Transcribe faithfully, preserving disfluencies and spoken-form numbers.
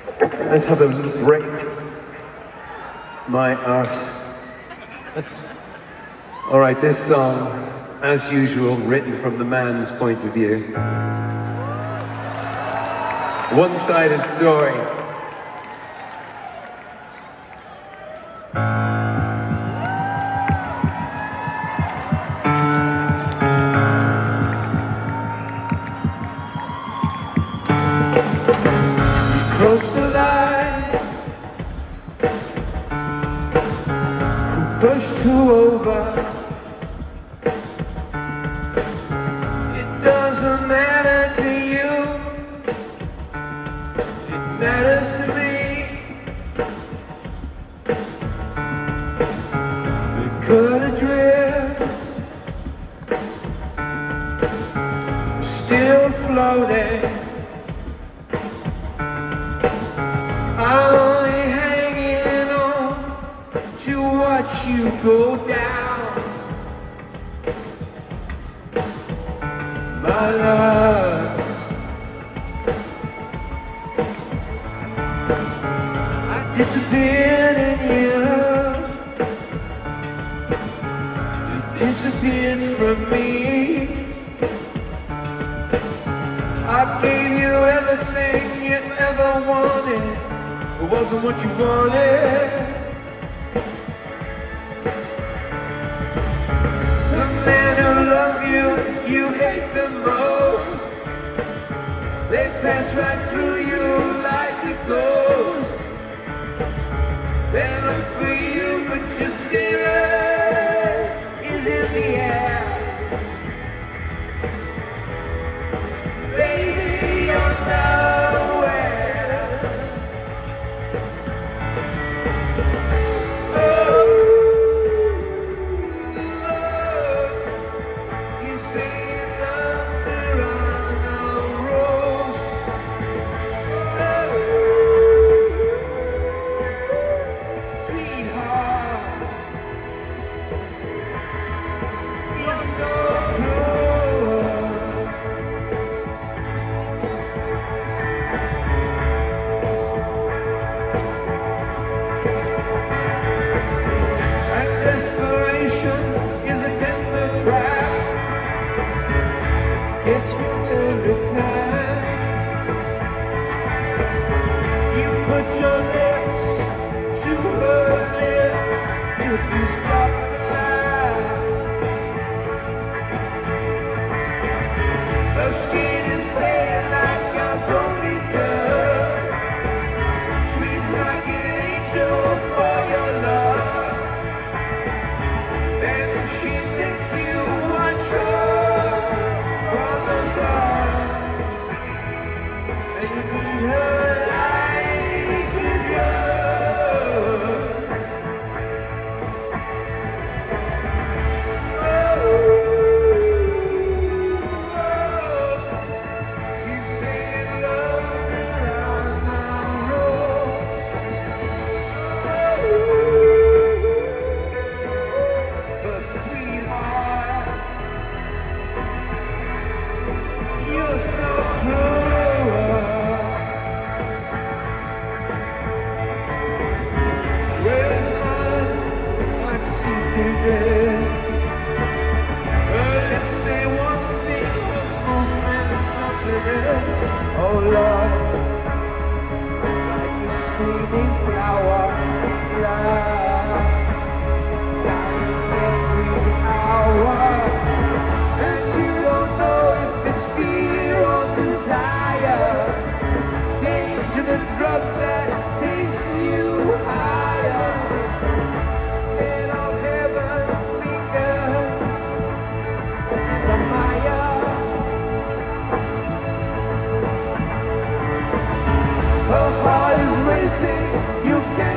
Let's have a little break. My arse. All right, this song, as usual, written from the man's point of view. One-sided story. Crossed the line. Who pushed who over? It doesn't matter to you. It matters to me. We cut adrift, still floating. I'm only hanging on to watch you go down, my love. I disappeared in you, you disappeared from me. I gave you everything you ever wanted. It wasn't what you wanted. The men who love you, you hate the most. They pass right through you like a ghost. They look for you, but your spirit is in the air. Baby, you're nowhere. It's from every time you put your lips to her lips, just to stop the lie. Her skin is pale like God's only girl, sweet like an angel for your love. And if she thinks you watch her, oh Lord, like a screaming flower, love, dying every hour, and you don't know if it's fear or desire. Danger, the drug that takes you higher. Let all heaven fingers the Maya. Her heart is racing, you can't